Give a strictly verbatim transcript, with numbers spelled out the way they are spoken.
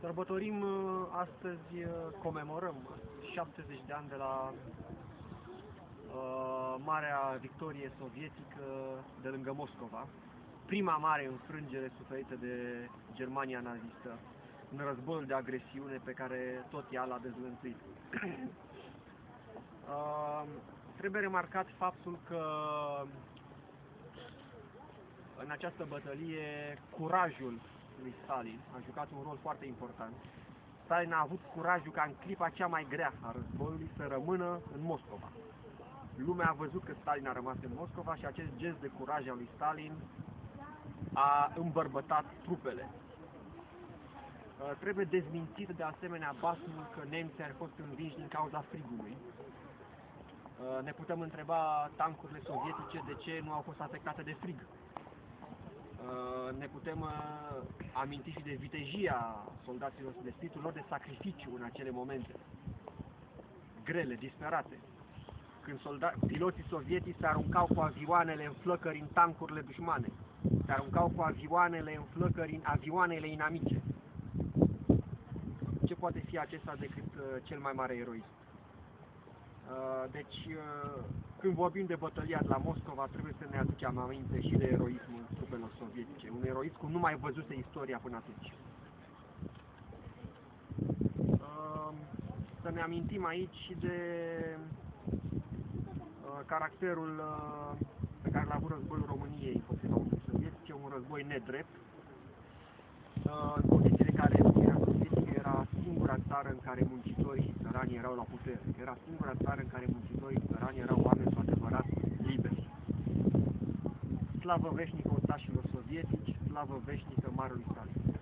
Sărbătorim uh, astăzi, uh, comemorăm șaptezeci de ani de la uh, Marea Victorie Sovietică de lângă Moscova, prima mare înfrângere suferită de Germania nazistă în războiul de agresiune pe care tot ea l-a dezvăluit. uh, trebuie remarcat faptul că în această bătălie curajul lui Stalin a jucat un rol foarte important. Stalin a avut curajul ca în clipa cea mai grea a războiului să rămână în Moscova. Lumea a văzut că Stalin a rămas în Moscova și acest gest de curaj al lui Stalin a îmbărbătat trupele. Trebuie dezmințit de asemenea basmul că nemții ar fost învinși din cauza frigului. Ne putem întreba tancurile sovietice de ce nu au fost afectate de frig. Ne putem aminti și de vitejia soldaților, de spiritul lor de sacrificiu în acele momente grele, disperate, când soldați, piloții sovietici se aruncau cu avioanele în flăcări în tancurile dușmane, se aruncau cu avioanele în flăcări în avioanele inamice. Ce poate fi acesta decât cel mai mare eroism? Deci, când vorbim de bătălia de la Moscova, trebuie să ne aducem aminte și de eroismul trupelor sovietice, un eroism cum nu mai văzuse istoria până atunci. Să ne amintim aici și de caracterul pe care l-a avut războiul României împotriva Uniunii Sovietice, un război nedrept, în condițiile în care Uniunea Sovietică era singura țară în care muncitorii țărani erau la putere. Era singura țară în care muncitorii țărani erau oameni cu adevărat liberi. Slavă veșnică ostașilor sovietici, slavă veșnică marelui Stalin.